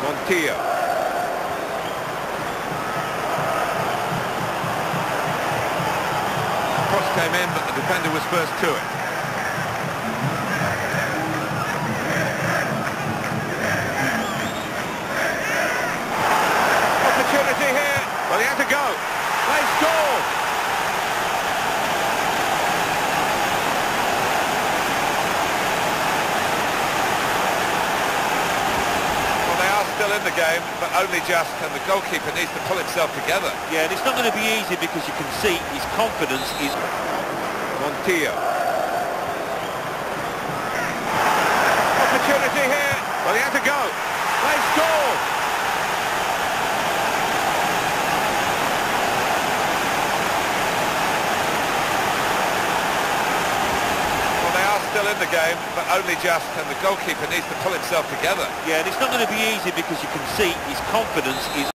Cross came in, but the defender was first to it. Opportunity here. Well, he had to go. They scored. Still in the game, but only just, and the goalkeeper needs to pull himself together. Yeah, and it's not going to be easy because you can see his confidence is... Montiel. Opportunity here. Well, he had to go. They scored. Well, they are still in the game, but only just, and the goalkeeper needs to pull himself together. Yeah, and it's not going to be easy because you can see his confidence is...